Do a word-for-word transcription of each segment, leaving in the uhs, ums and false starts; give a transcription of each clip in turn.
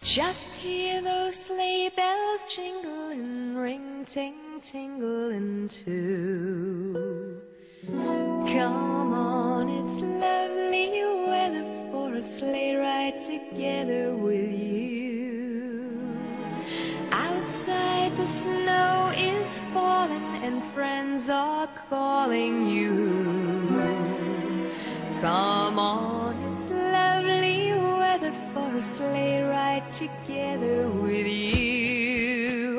Just hear those sleigh bells jingling, ring, ting, tingling too. Come on, it's lovely weather for a sleigh ride together with you. Outside the snow is falling and friends are calling you. Come on, it's lovely weather for a sleigh ride together with you.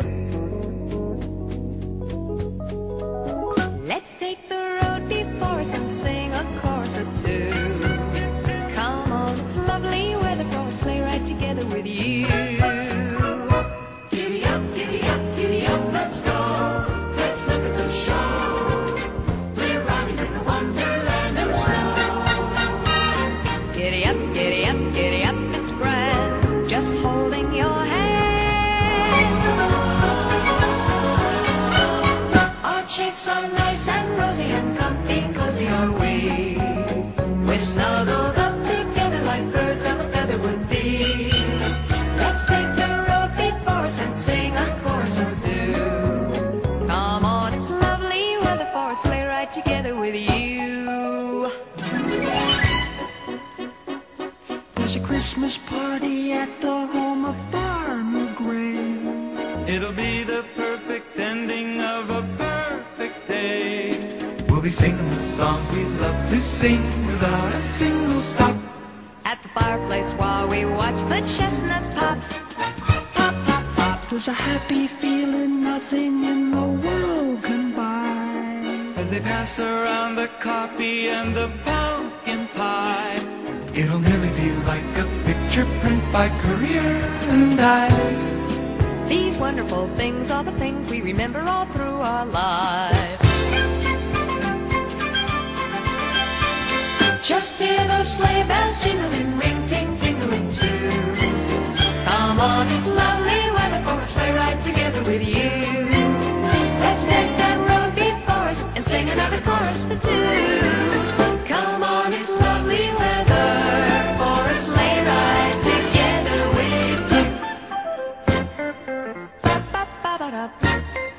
Let's take the road before us and sing a chorus or two. Come on, it's lovely weather for a sleigh ride together with you. Giddy up, giddy up, giddy up, let's go. Let's look at the show. We're riding in a wonderland of snow. Giddy up, giddy up, giddy up, it's grand, just holding your hand. Our cheeks are nice and rosy and comfy, cozy are we. We're snuggled up together like birds of a feather would be. Let's take the road before us and sing a chorus or two. Come on, it's lovely weather for a sleigh ride together with you. There's a Christmas party at the home of Farmer Gray. It'll be the perfect ending of a perfect day. We'll be singing the songs we love to sing without a single stop. At the fireplace while we watch the chestnut pop. Pop, pop, pop. There's a happy feeling nothing in the world can buy. As they pass around the coffee and the pumpkin pie. It'll nearly be like a picture print by Career and Ives. These wonderful things are the things we remember all through our lives. Just hear those sleigh bells jingling, ring, ting, tingling too. Come on, It's lovely weather for a sleigh ride together with you. Let's take that road before us and sing another chorus or two. Come on, it's lovely weather for a sleigh ride together with you. ba ba ba ba da.